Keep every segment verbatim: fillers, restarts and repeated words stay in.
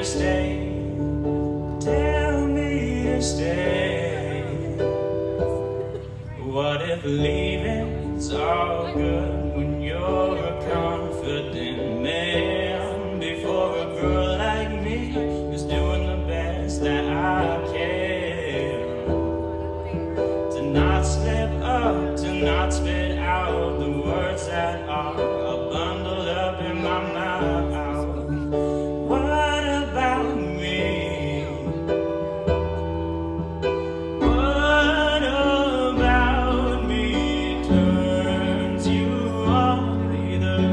to stay. Tell me to stay. What if leaving's all good when you're a confident man? Before a girl like me who's doing the best that I can, to not slip up, to not spit out the words that are a bundle up in my mouth. What about me? What about me turns you on either?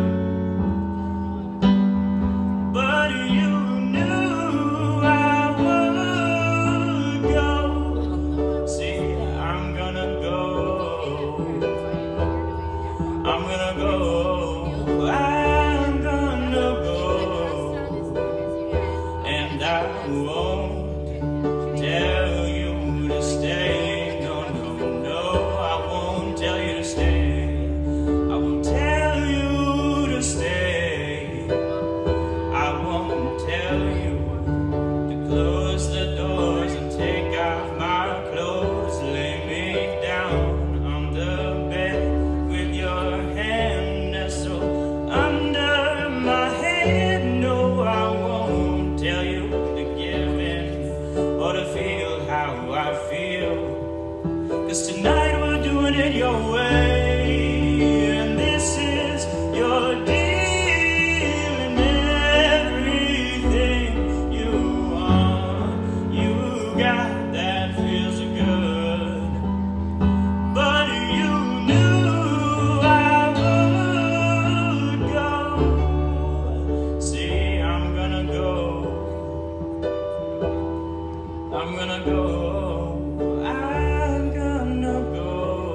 But you knew I would go. See, I'm gonna go. I'm gonna go. I'm gonna go. And I won't tell you to stay. No, no, no, I won't tell you to stay. I won't tell you to stay. I won't tell you to close the doors and take off my clothes. Lay me down on the bed with your hand nestled under my head. No, I won't tell you to give in or to feel how I feel, 'cause tonight we're doing it your way, and this is your deal, and everything you want, you got that feels good. But you knew I would go. See, I'm gonna go. I'm gonna go. I'm gonna go.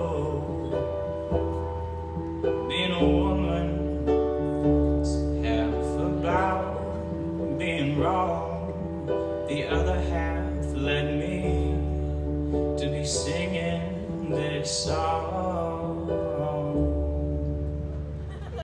Being a woman is half about being wrong. The other half led me to be singing this song.